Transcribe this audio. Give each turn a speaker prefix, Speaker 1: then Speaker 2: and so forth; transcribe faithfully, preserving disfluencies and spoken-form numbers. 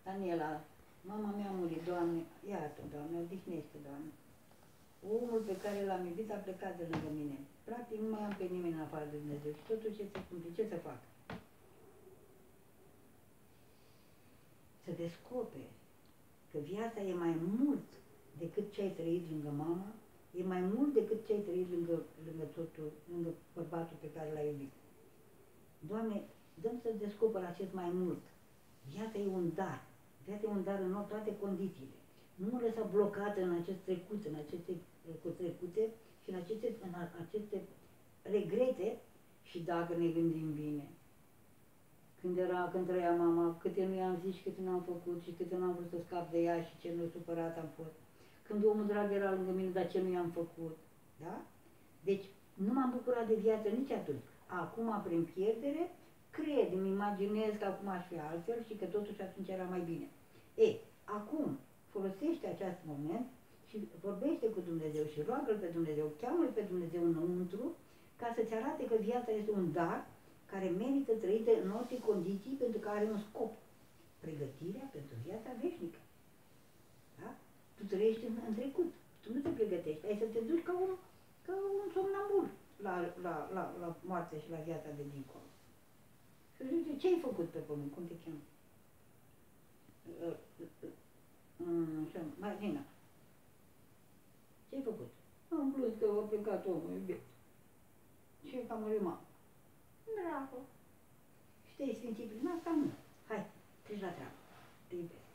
Speaker 1: Daniela, mama mea a murit, Doamne, iartă, Doamne, odihnește, Doamne. Omul pe care l-am iubit a plecat de lângă mine. Practic nu mai am pe nimeni în afară de Dumnezeu și totul ce se întâmplă, ce să fac? Să descoperi că viața e mai mult decât ce ai trăit lângă mama, e mai mult decât ce ai trăit lângă, lângă totul, lângă bărbatul pe care l-ai iubit. Doamne, dăm să descoperi acest mai mult. Viața e un dar. Viața e un dar în toate condițiile. Nu mă lăsa blocată în acest trecut, în aceste trecute și în aceste, în aceste regrete și dacă ne gândim bine. Când era, când trăia mama, câte nu i-am zis și câte nu am făcut și câte nu am vrut să scap de ea și ce nu supărat am fost. Când omul drag era lângă mine, dar ce nu i-am făcut. Da? Deci, nu m-am bucurat de viață nici atunci. Acum, prin pierdere, cred, îmi imaginez că acum aș fi altfel și că totuși atunci era mai bine. Ei, acum, folosește acest moment și vorbește cu Dumnezeu și roagă-L pe Dumnezeu, cheamă-L pe Dumnezeu înăuntru, ca să-ți arate că viața este un dar care merită trăită în orice condiții pentru că are un scop. Pregătirea pentru viața veșnică. Da? Tu trăiești în, în trecut, tu nu te pregătești, ai să te duci ca un, ca un somnambul la, la, la, la moarte și la viața de dincolo. Și zice, ce ai făcut pe pământ? Cum te cheamă? Marina, ce-ai făcut? Am plus că a plecat omul iubit. Și eu cam urma. Bravo. Și te-ai sfințit prin asta? Nu. Hai, treci la treabă. Te iubesc.